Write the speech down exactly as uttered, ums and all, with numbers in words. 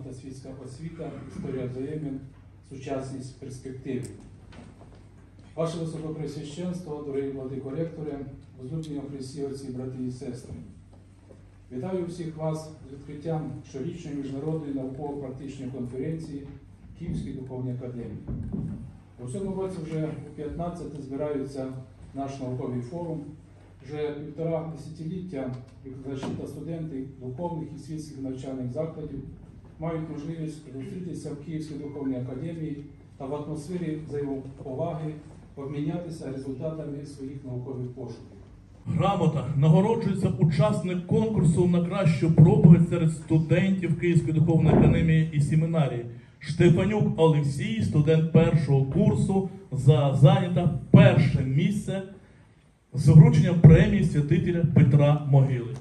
та світська освіта, історія взаємин, сучасність перспективи. Ваше Високопресвященство, дорогі владико-ректори, возлюблені у Христі отці, брати і сестри. Вітаю всіх вас з відкриттям щорічної міжнародної науково-практичної конференції Київської духовної академії. У цьому році вже у п'ятнадцяте збираються наш науковий форум. Вже півтора десятиліття викладачі та студенти духовних і світських навчальних закладів мають можливість зустрітися в Київській духовній академії та в атмосфері взаємоповаги обмінятися результатами своїх наукових пошуків. Грамота нагороджується учасник конкурсу на кращу проповідь серед студентів Київської духовної академії і семінарії. Штефанюк Олексій, студент першого курсу, за зайняте перше місце з врученням премії святителя Петра Могили.